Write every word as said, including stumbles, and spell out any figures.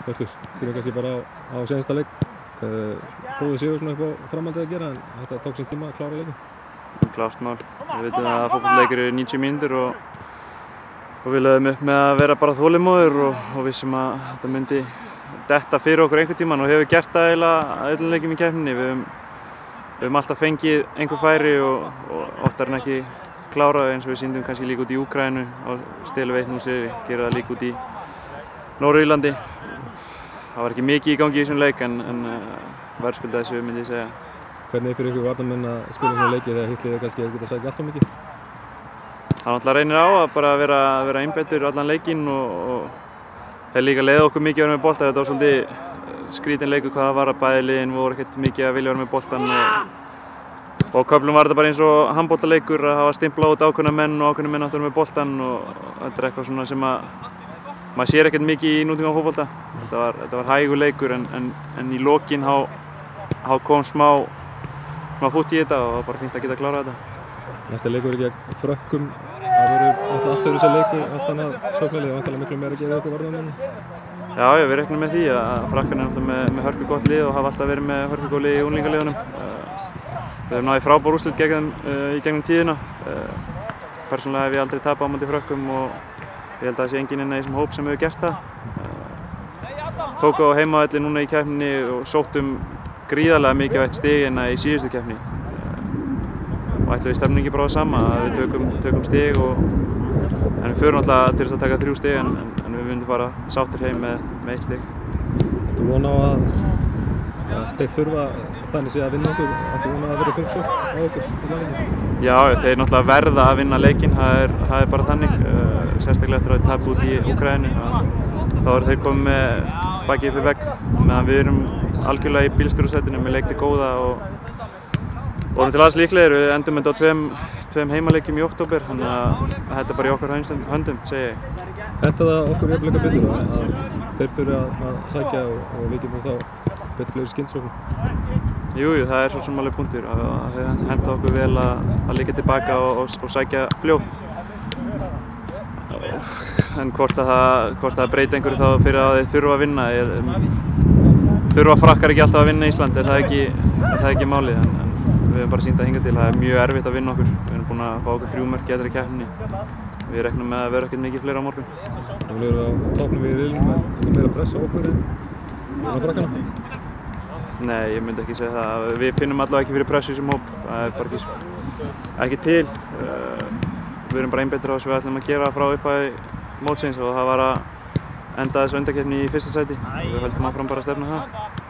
Hjörtur, byrjum kannski bara á, á seinasta leik. Uh, Prófið sigur svona upp á framhaldið að gera en þetta tók sinn tíma að klára leikin. Klárt mál. Við veitum að fótboltaleikur eru níutíu mínútur og, og við lögðum upp með að vera bara þolinmóðir og, og vissum að þetta myndi detta fyrir okkur einhvern tímann og hefur gert það eiginlega öllum leikjum í keppninni. Við höfum, við höfum alltaf fengið einhver færi og, og oftar en ekki klárað eins og við sýndum kannski líka út í Úkraínu á stilu eitt núll sigri, gera það líka út í Norður-Írlandi. Það var ekki mikið í gangi í þessum leik en, en uh, verðskulda þessu myndi ég segja. Hvernig er fyrir ykkur varnarmenn að spila svona leiki þegar hitt liðið kannski geta sækja allt of mikið? Það náttúrulega reynir á að bara vera, vera einbeittur allan leikinn og, og þeir líka leiða okkur mikið að vera með bolta. Þetta var svolítið skrítin leikur hvað það var að bæði liðin voru ekkert mikið að vilja vera með boltan og, og á köflum var þetta bara eins og handboltaleikur að hafa stimplað út ákveðna menn og ákveðna menn áttu að vera með boltan og þetta er eitthvað svona sem að maður sér ekkert mikið í nútíma fótbolta. Þetta var, þetta var hægur leikur en, en, en í lokin há, há kom smá, smá fútt í þetta og það var bara fínt að geta klárað þetta. Næsta leikur er gegn Frökkum. Það verður alltaf allt öðruvísi leikur, allt annað sóknarlið og vantarlega miklu meira að gera ykkur varnarmönnum. Já, já, við reiknum með því að Frakkarnir er með, með hörku gott lið og hafa alltaf verið með hörku góð lið í unglingaliðunum. Við höfum náði frábær úrslit gegn þeim í gegnum tíðina. Persónulega hef ég aldrei tapað á móti Frökkum og ég held að það sé enginn inn í þessum hóp sem hefur gert það. Tók á heimavelli núna í keppninni og sóttum gríðarlega mikilvægt stig hérna í síðustu keppni. Og ætlum við stefnum ekki bara á það sama, að við tökum, tökum stig og en við förum alltaf til þess að taka þrjú stig en, en við myndum fara sáttir heim með, með eitt stig. Þú vona á að ja, þeir þurfa þannig séð að vinna okkur, þú vona að það verði þungsókn á okkur í leikinn? Já, þeir náttúrulega verða að vinna leikinn, það er, það er bara þannig. Sérstaklega eftir að við tapum út í Úkraínu, þá eru þeir komið með bakið upp í vegg meðan við erum algjörlega í bílstjórasætinu með leik til góða og vorum til alls líklegir. Við endum þetta á tveim, tveim heimaleikjum í október, þannig að þetta er bara í okkar höndum, segi ég. Henta það okkur jafnleika betur að þeir þurfi að, að sækja og, og við getum þá betur fleiri skyndisóknum? Jú, jú, það er svo sem alveg punktur að þau henta okkur vel að, að líka tilbaka og, og, og sækja fljótt. En hvort að það, hvort það breyti einhverju þá fyrir að þeir þurfa að vinna. Ég, þurfa Frakkar ekki alltaf að vinna í Íslandi, er það ekki, er það ekki málið. En, en við hefum bara sýnt að hingað til, það er mjög erfitt að vinna okkur. Við erum búin að fá okkur þrjú mörk í þessari keppninni. Við reiknum með að vera ekkert mikið fleira á morgun. Við erum á toppnum við riðlinum, er meira press á okkur en á Frakkarna? Nei, ég myndi ekki segja það. Við finnum allavega ekki fyrir pressu í þessum hóp. Það er bara ekki, ekki til. Við erum bara einbeittir á þess að við ætlum að gera frá upphafi mótsins og það var að enda þessu undankeppni í fyrsta sæti og við höldum áfram bara að stefna það.